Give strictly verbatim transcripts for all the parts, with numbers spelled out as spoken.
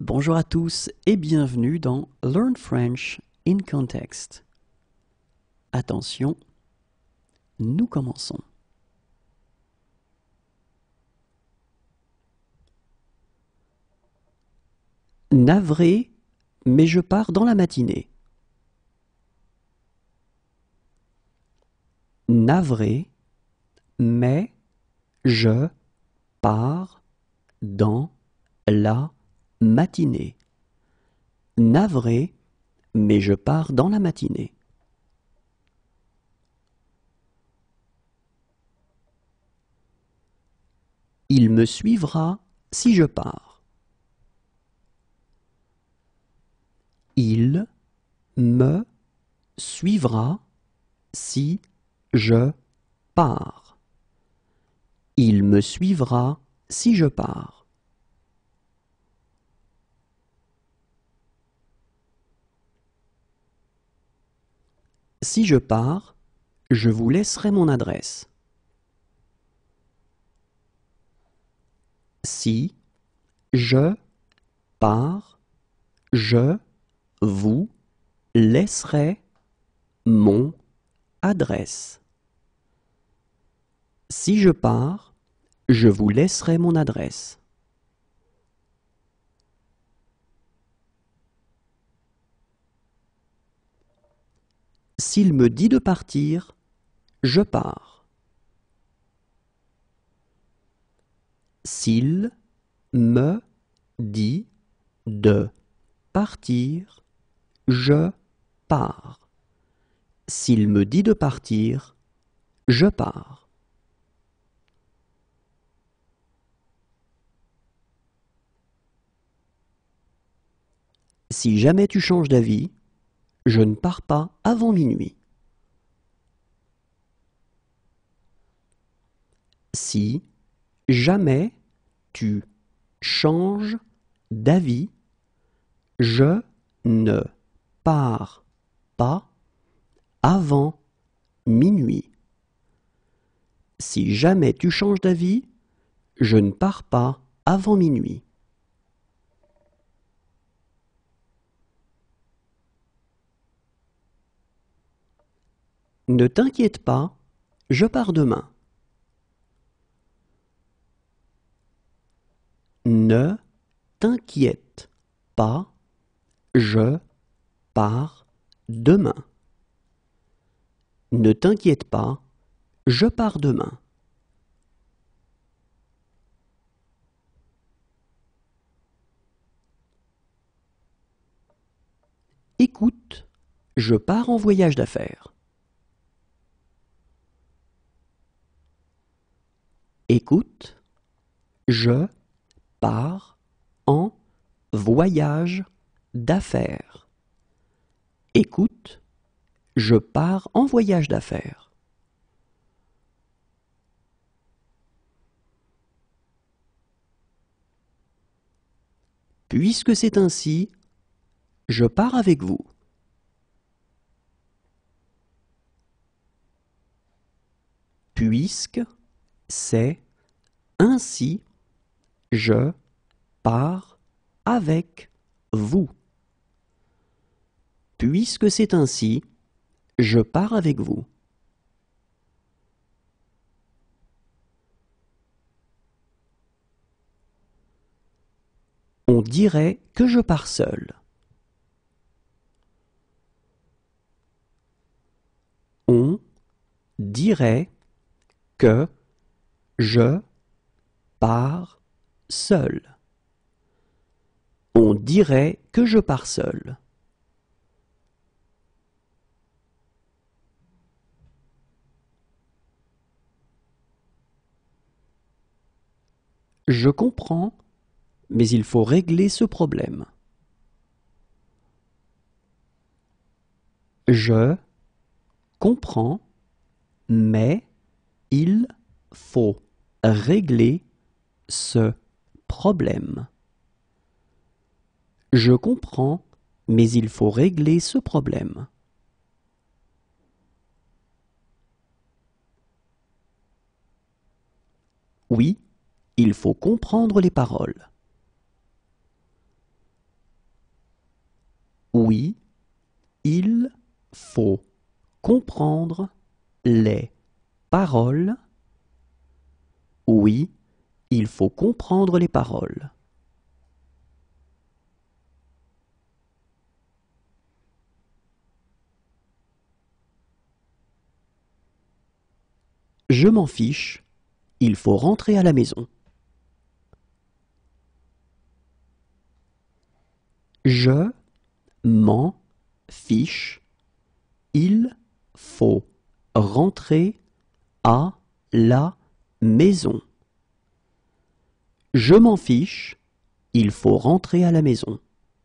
Bonjour à tous et bienvenue dans Learn French in Context. Attention, nous commençons. Navré, mais je pars dans la matinée. Navré, mais je pars dans la matinée. Navré, mais je pars dans la matinée. Il me suivra si je pars. Il me suivra si je pars. Il me suivra si je pars. Si je pars, je vous laisserai mon adresse. Si je pars, je vous laisserai mon adresse. Si je pars, je vous laisserai mon adresse. S'il me dit de partir, je pars. S'il me dit de partir, je pars. S'il me dit de partir, je pars. Si jamais tu changes d'avis, je ne pars pas avant minuit. Si jamais tu changes d'avis, je ne pars pas avant minuit. Si jamais tu changes d'avis, je ne pars pas avant minuit. Ne t'inquiète pas, je pars demain. Ne t'inquiète pas, je pars demain. Ne t'inquiète pas, je pars demain. Écoute, je pars en voyage d'affaires. Écoute, je pars en voyage d'affaires. Écoute, je pars en voyage d'affaires. Puisque c'est ainsi, je pars avec vous. Puisque c'est ainsi, je pars avec vous. Puisque c'est ainsi, je pars avec vous. On dirait que je pars seul. On dirait que je pars seul. On dirait que je pars seul. Je comprends, mais il faut régler ce problème. Je comprends, mais il faut régler ce problème. Je comprends, mais il faut régler ce problème. Oui, il faut comprendre les paroles. Oui, il faut comprendre les paroles. Oui, il faut comprendre les paroles. Je m'en fiche, il faut rentrer à la maison. Je m'en fiche, il faut rentrer à la maison. Je m'en fiche, il faut rentrer à la maison.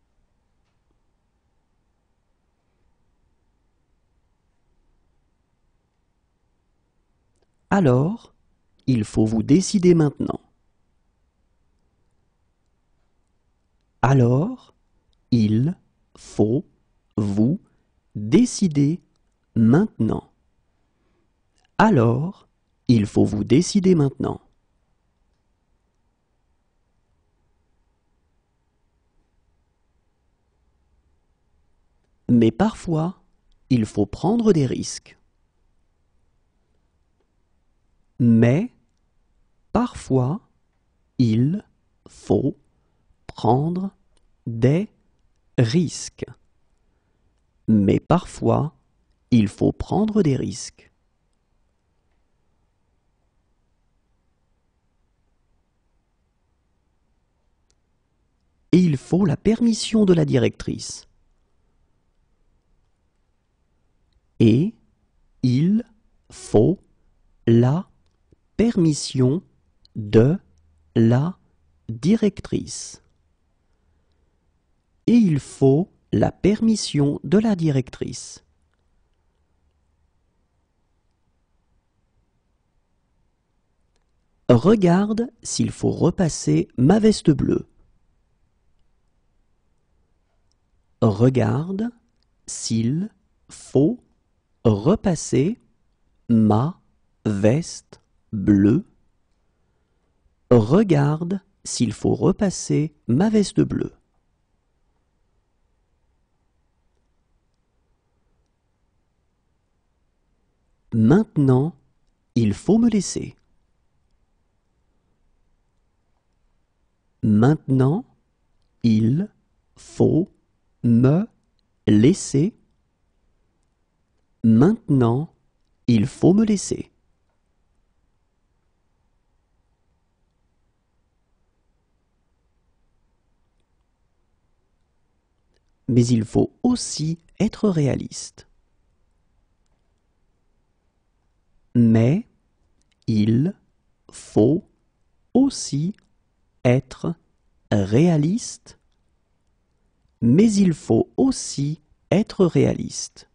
Alors, il faut vous décider maintenant. Alors, il faut vous décider maintenant. Alors, il faut vous décider maintenant. Mais parfois, il faut prendre des risques. Mais parfois, il faut prendre des risques. Mais parfois, il faut prendre des risques. Et il faut la permission de la directrice. Et il faut la permission de la directrice. Et il faut la permission de la directrice. Regarde s'il faut repasser ma veste bleue. Regarde s'il faut repasser ma veste bleue. Regarde s'il faut repasser ma veste bleue. Maintenant, il faut me laisser. Maintenant, il faut me laisser. Maintenant, il faut me laisser. Mais il faut aussi être réaliste. Mais il faut aussi être réaliste. Mais il faut aussi être réaliste.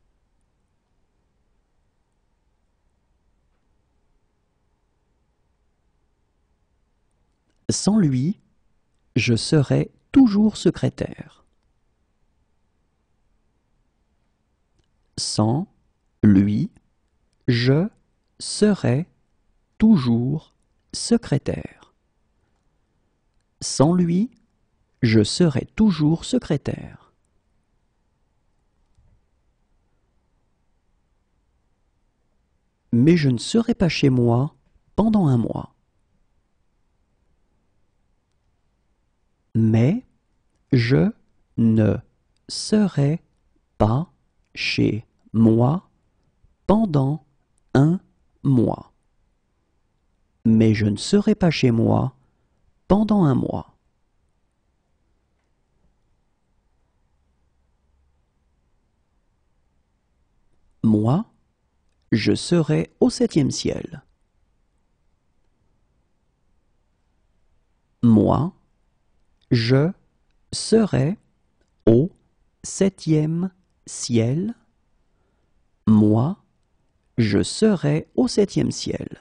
Sans lui, je serai toujours secrétaire. Sans lui, je serai toujours secrétaire. Sans lui, je serai toujours secrétaire. Mais je ne serai pas chez moi pendant un mois. Mais je ne serai pas chez moi pendant un mois. Mais je ne serai pas chez moi pendant un mois. Moi, je serai au septième ciel. Moi, je serai au septième ciel. Moi, je serai au septième ciel.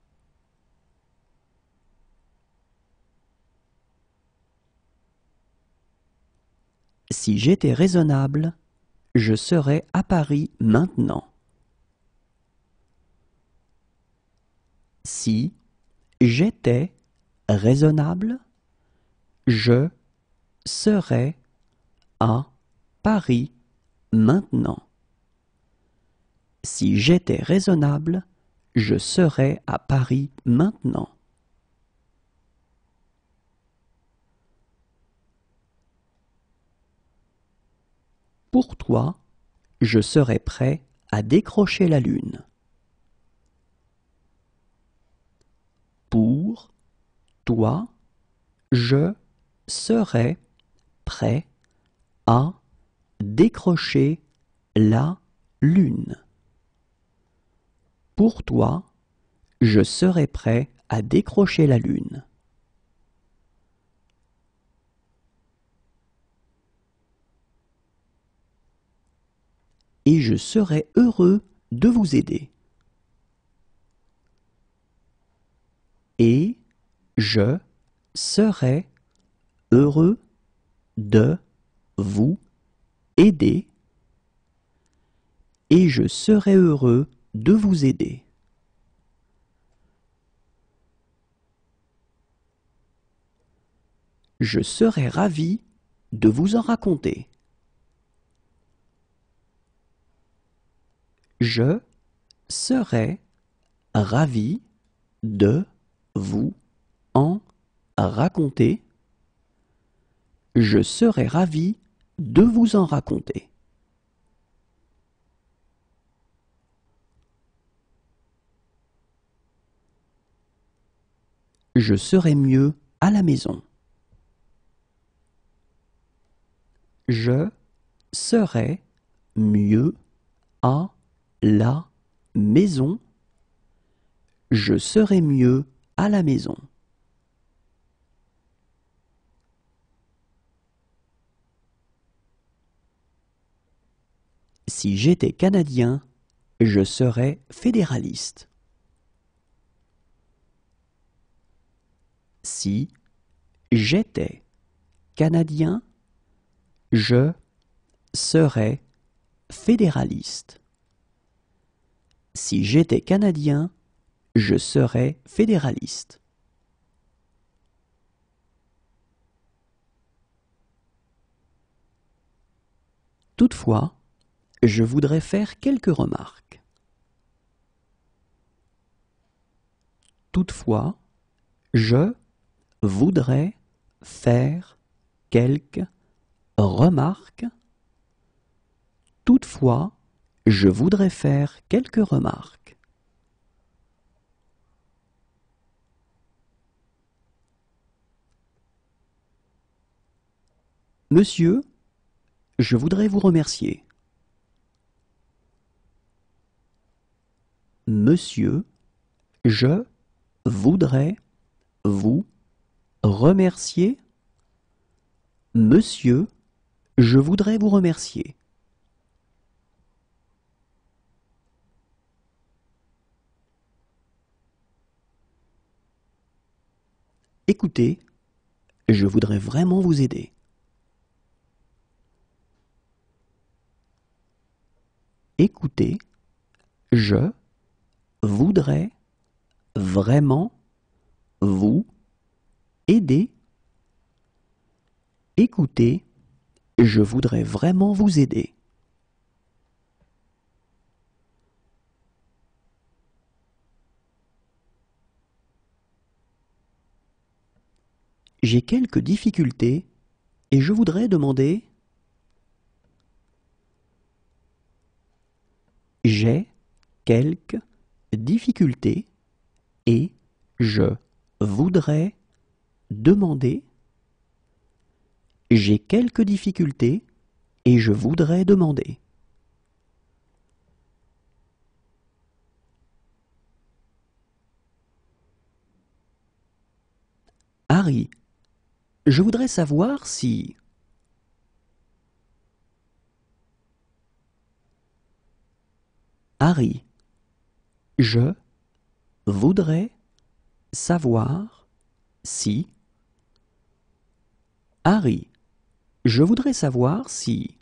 Si j'étais raisonnable, je serais à Paris maintenant. Si j'étais raisonnable, je serais à Paris maintenant. Si j'étais raisonnable, je serais à Paris maintenant. Pour toi, je serais prêt à décrocher la lune. Pour toi, je serais prêt à décrocher la lune. Pour toi, je serais prêt à décrocher la lune. Et je serais heureux de vous aider. Et je serais heureux de vous aider. Et je serais heureux de vous aider. Je serais ravi de vous en raconter. Je serais ravi de vous en raconter. Je serais ravi de vous en raconter. Je serais mieux à la maison. Je serais mieux à la maison. Je serais mieux à la maison. Si j'étais Canadien, je serais fédéraliste. Si j'étais Canadien, je serais fédéraliste. Si j'étais Canadien, je serais fédéraliste. Toutefois, je voudrais faire quelques remarques. Toutefois, je voudrais faire quelques remarques. Toutefois, je voudrais faire quelques remarques. Monsieur, je voudrais vous remercier. Monsieur, je voudrais vous remercier. Monsieur, je voudrais vous remercier. Écoutez, je voudrais vraiment vous aider. Écoutez, je voudrais vraiment vous aider. Écoutez, je voudrais vraiment vous aider. J'ai quelques difficultés et je voudrais demander. J'ai quelques difficultés et je voudrais demander. J'ai quelques difficultés et je voudrais demander. Harry, je voudrais savoir si... Harry, je voudrais savoir si... Harry, je voudrais savoir si...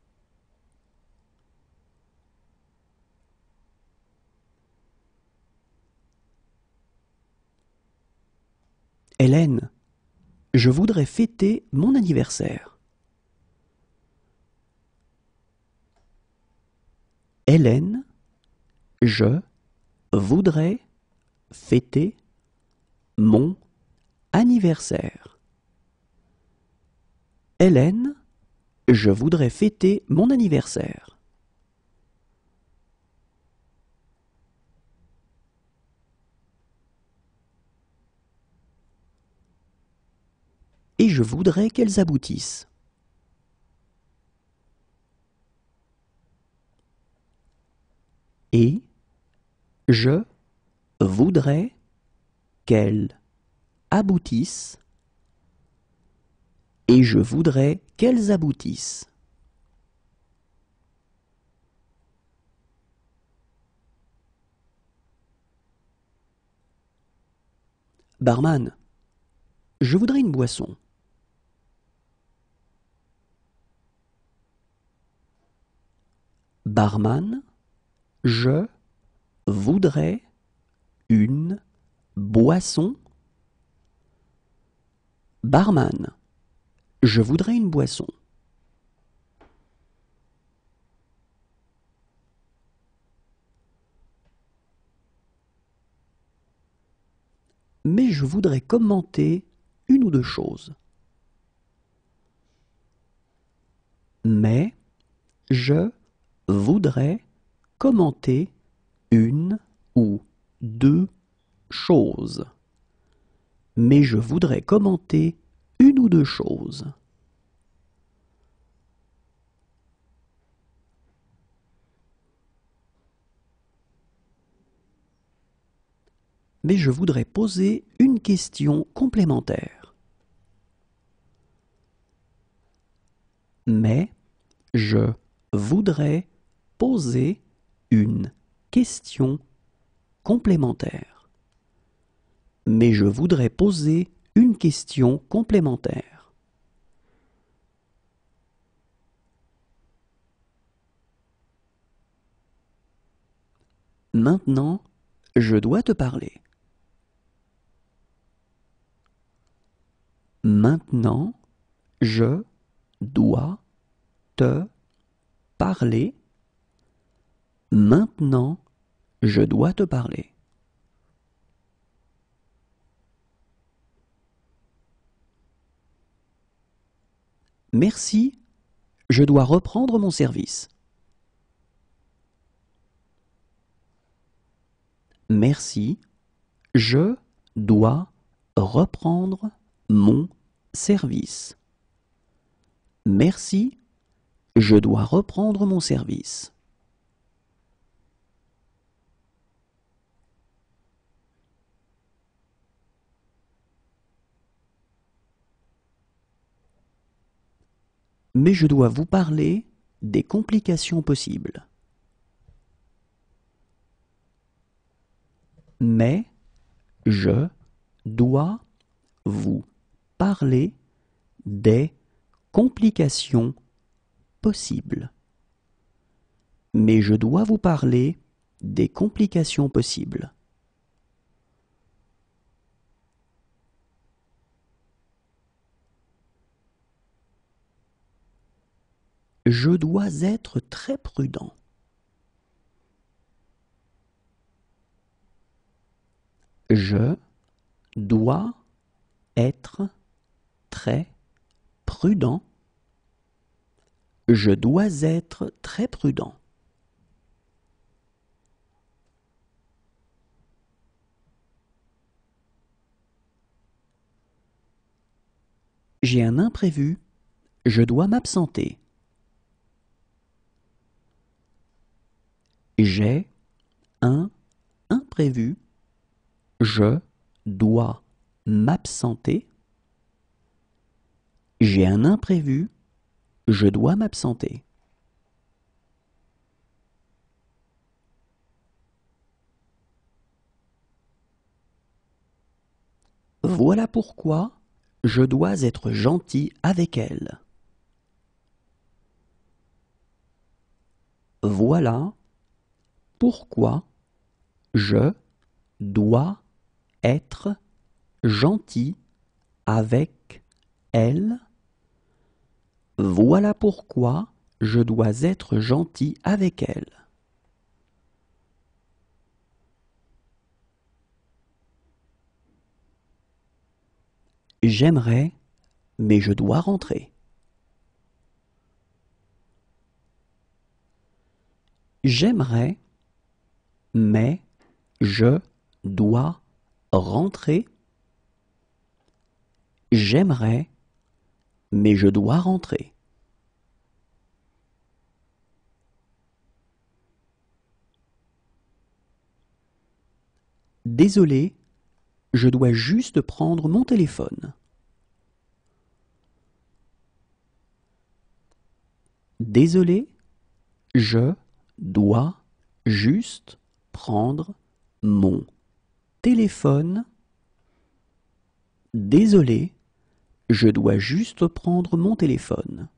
Hélène, je voudrais fêter mon anniversaire. Hélène, je voudrais fêter mon anniversaire. Hélène, je voudrais fêter mon anniversaire. Et je voudrais qu'elles aboutissent. Et je voudrais qu'elles aboutissent. Et je voudrais qu'elles aboutissent. Barman, je voudrais une boisson. Barman, je voudrais une boisson. Barman, je voudrais une boisson. Mais je voudrais commenter une ou deux choses. Mais je voudrais commenter une ou deux choses. Mais je voudrais commenter une ou deux choses. Mais je voudrais poser une question complémentaire. Mais je voudrais poser une question complémentaire. Mais je voudrais poser une question complémentaire. Maintenant, je dois te parler. Maintenant, je dois te parler. Maintenant, je dois te parler. Merci, je dois reprendre mon service. Merci, je dois reprendre mon service. Merci, je dois reprendre mon service. Mais je dois vous parler des complications possibles. Mais je dois vous parler des complications possibles. Mais je dois vous parler des complications possibles. Je dois être très prudent. Je dois être très prudent. Je dois être très prudent. J'ai un imprévu. Je dois m'absenter. J'ai un imprévu. Je dois m'absenter. J'ai un imprévu. Je dois m'absenter. Voilà pourquoi je dois être gentil avec elle. Voilà pourquoi je dois être gentil avec elle. Voilà pourquoi je dois être gentil avec elle. J'aimerais, mais je dois rentrer. J'aimerais, mais je dois rentrer. J'aimerais, mais je dois rentrer. Désolé, je dois juste prendre mon téléphone. Désolé, je dois juste prendre mon téléphone. Désolé, je dois juste prendre mon téléphone.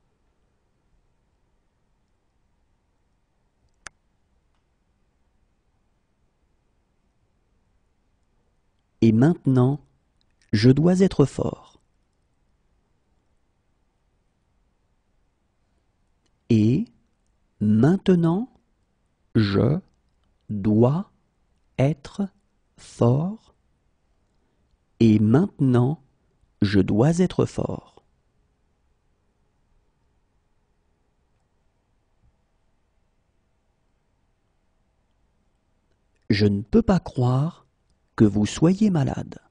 Et maintenant, je dois être fort. Et maintenant, je dois être fort. Et maintenant, je dois être fort. Je ne peux pas croire que vous soyez malade.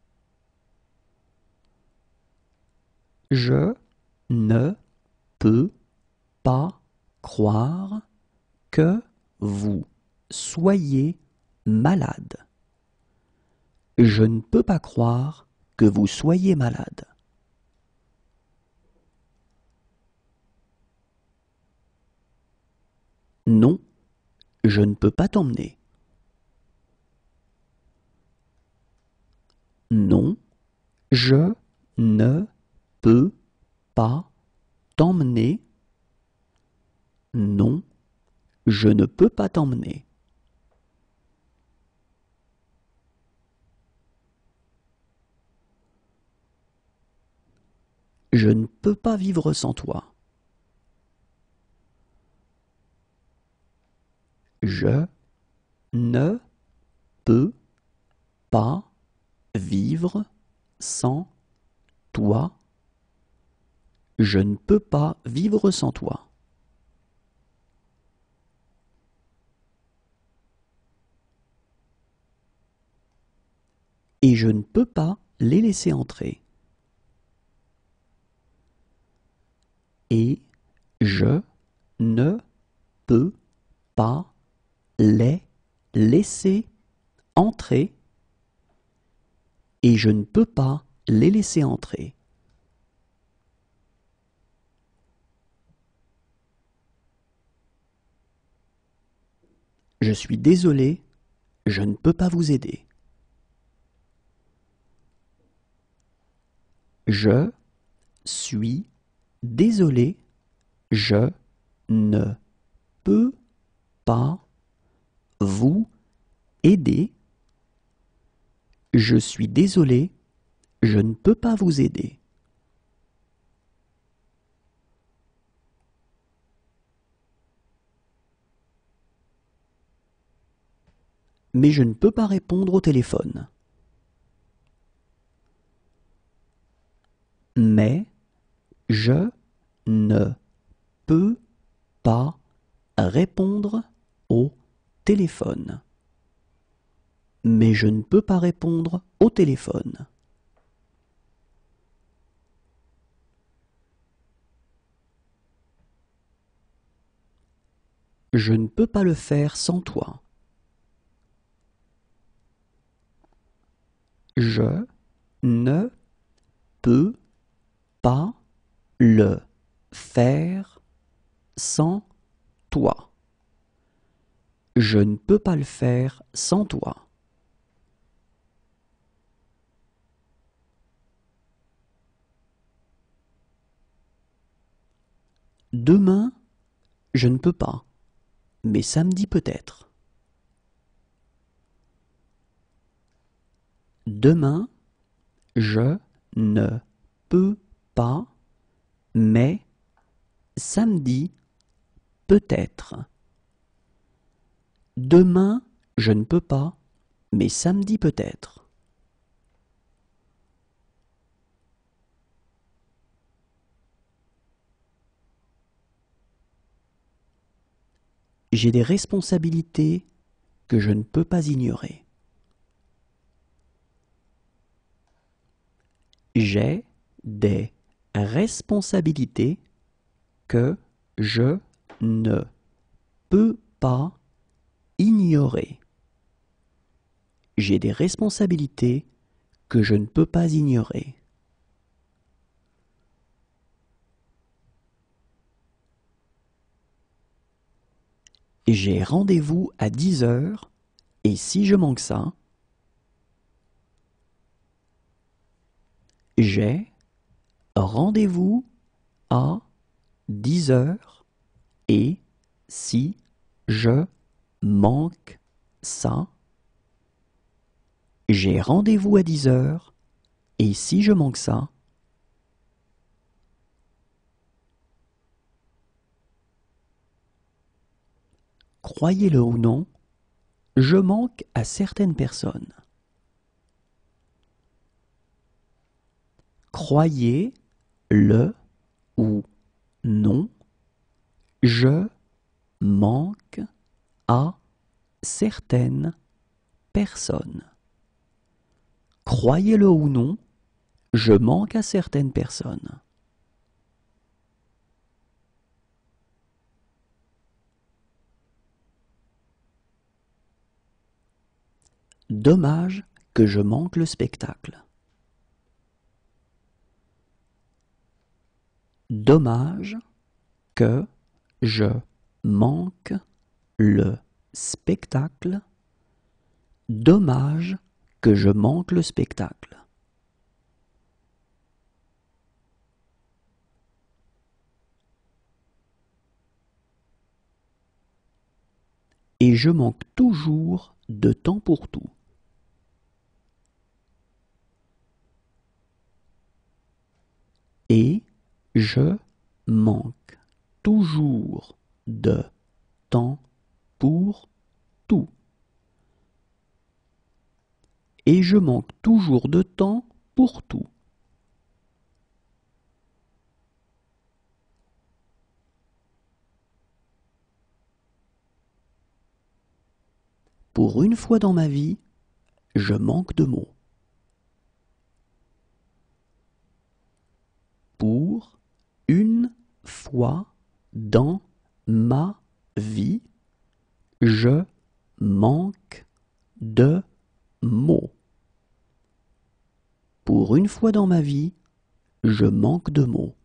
Je ne peux pas croire que vous soyez malade. Je ne peux pas croire que vous soyez malade. Non, je ne peux pas t'emmener. Non, je ne peux pas t'emmener. Non, je ne peux pas t'emmener. Je ne peux pas vivre sans toi. Je ne peux pas vivre sans toi. Je ne peux pas vivre sans toi. Et je ne peux pas les laisser entrer. Et je ne peux pas les laisser entrer. Et je ne peux pas les laisser entrer. Je suis désolé, je ne peux pas vous aider. Je suis désolé, je ne peux pas vous aider. Je suis désolé, je ne peux pas vous aider. Mais je ne peux pas répondre au téléphone. Mais je ne peux pas répondre au téléphone. Mais je ne peux pas répondre au téléphone. Je ne peux pas le faire sans toi. Je ne peux pas le faire sans toi. Je ne peux pas le faire sans toi. Demain, je ne peux pas, mais samedi peut-être. Demain, je ne peux pas, mais samedi peut-être. Demain, je ne peux pas, mais samedi peut-être. J'ai des responsabilités que je ne peux pas ignorer. J'ai des responsabilités que je ne peux pas ignorer. J'ai des responsabilités que je ne peux pas ignorer. J'ai rendez-vous à dix heures et si je manque ça, j'ai rendez-vous à dix heures et si je manque ça, j'ai rendez-vous à dix heures et si je manque ça, croyez-le ou non, je manque à certaines personnes. Croyez-le ou non, je manque à certaines personnes. Croyez-le ou non, je manque à certaines personnes. Dommage que je manque le spectacle. Dommage que je manque le spectacle. Dommage que je manque le spectacle. Et je manque toujours de temps pour tout. Et je manque toujours de temps pour tout. Et je manque toujours de temps pour tout. Pour une fois dans ma vie, je manque de mots. Pour une fois dans ma vie, je manque de mots. Pour une fois dans ma vie, je manque de mots.